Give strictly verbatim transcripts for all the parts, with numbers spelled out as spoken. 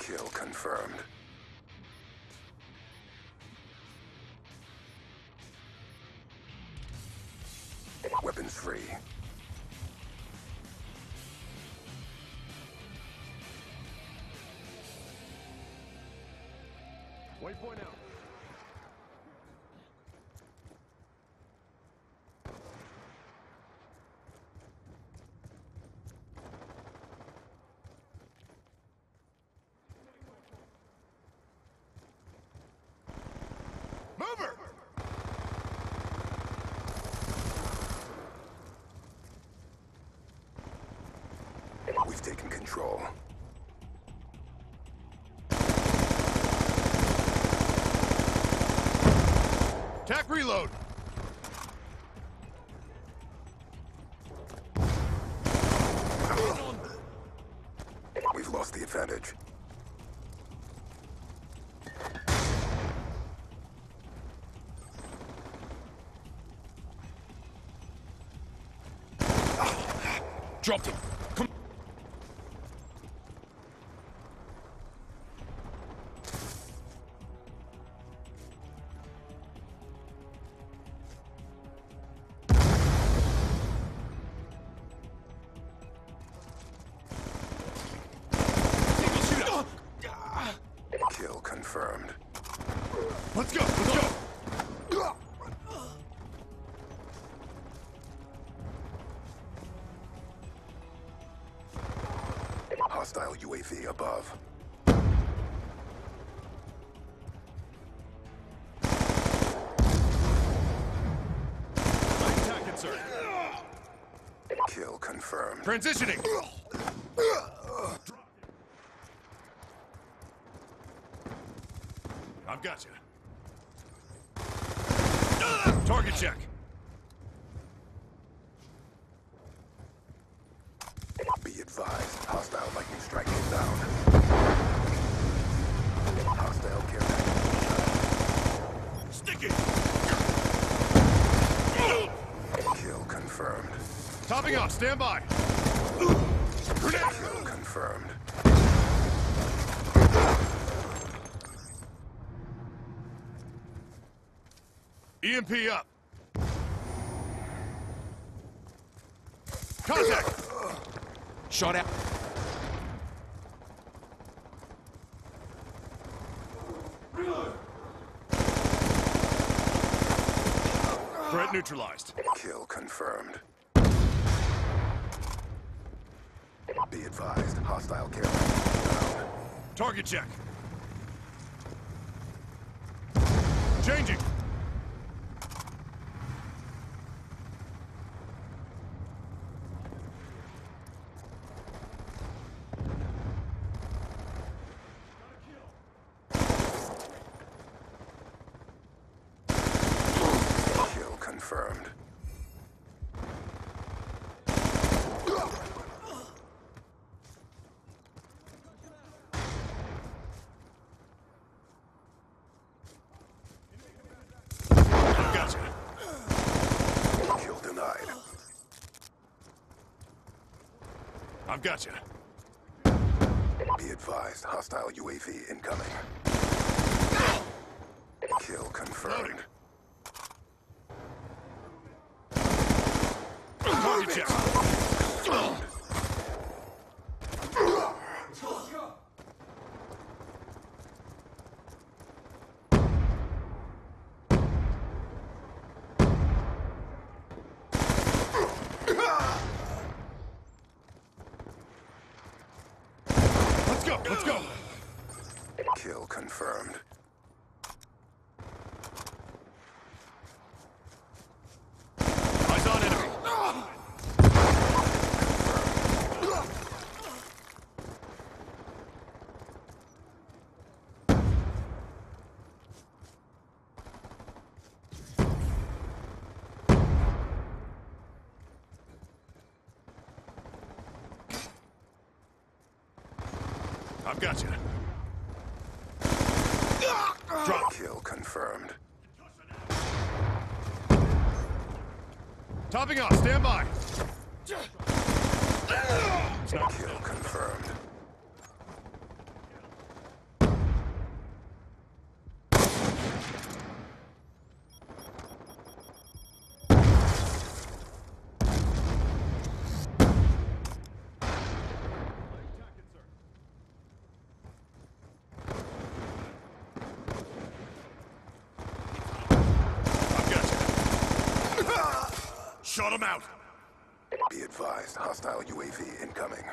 Kill confirmed. Weapons free. Waypoint out. Mover! We've taken control. Tac reload! We've lost the advantage. Dropped him. Come. Single shooter. Kill confirmed. Let's go. Let's go. Hostile U A V above. Attack insert. Kill confirmed. Transitioning. I've got you. Target check. Be advised, hostile lightning strike inbound. Hostile care package. Sticky. Kill confirmed. Topping off. Stand by. Grenade. Kill confirmed. E M P up. Contact. Shot out. Threat neutralized. Kill confirmed. Be advised, hostile care package inbound. Target check. Changing. Kill confirmed. Gotcha. Kill denied. I've got you. Be advised, hostile U A V incoming. Kill confirmed. Target check. Let's go. Let's go. Kill confirmed. Eyes on enemy. I've got you. Drop. Kill confirmed. Topping off. Stand by. It's not Kill confirmed. Shut him out! Be advised, hostile U A V incoming.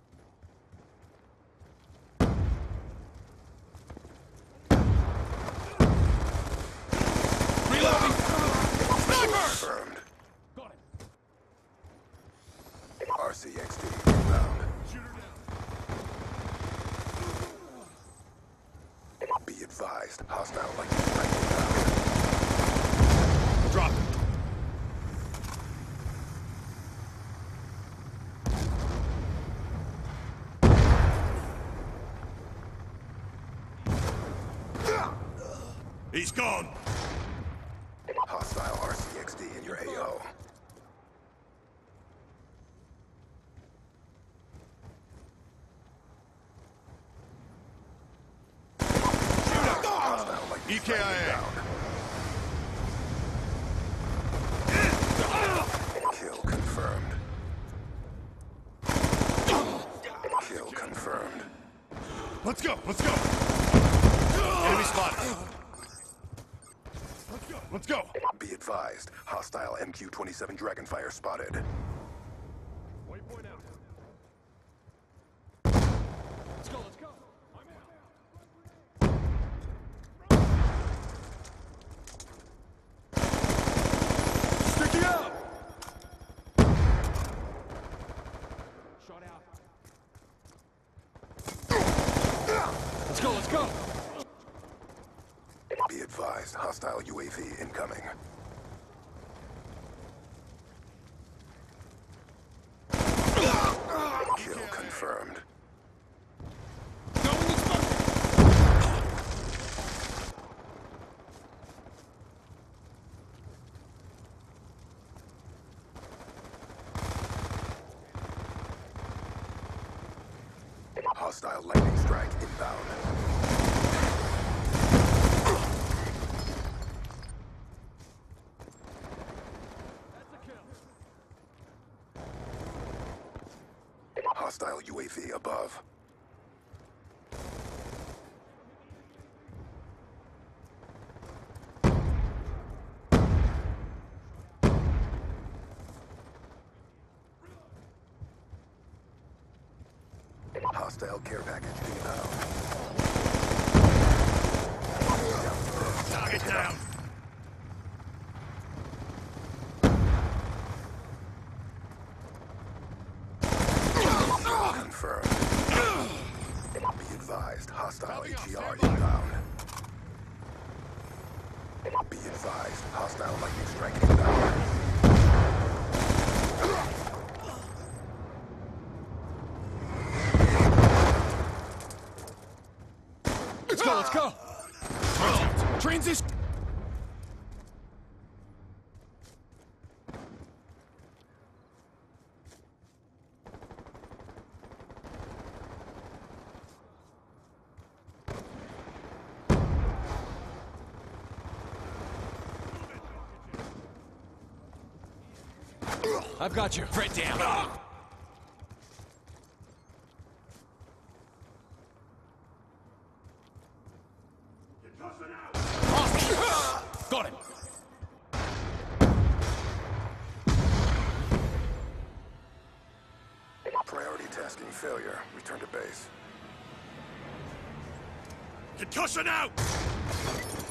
Reloading! Sniper! Confirmed. R C X D inbound. Shoot her down. Be advised, hostile lightning strike inbound. Drop it. He's gone. Hostile R C X D in your A O. Hostile lightning E K I A. strike inbound. Kill confirmed. Kill confirmed. Let's go, let's go. Enemy spotted. Let's go, let's go. Be advised, hostile M Q twenty-seven Dragonfire spotted. Waypoint out. Let's go, let's go. I'm out. Sticky out. Shot out. Let's go, let's go. Be advised, hostile U A V incoming. Kill confirmed. Going exposed. Hostile lightning strike inbound. Hostile U A V above. Hostile care package inbound. Target down. Confirmed. Be advised, hostile Coming up, H E R stand by. inbound. Be advised, hostile lightning strike inbound. Let's go, let's go. Transition. I've got you. Fred down. Got him. Priority tasking failure. Return to base. Concussion out!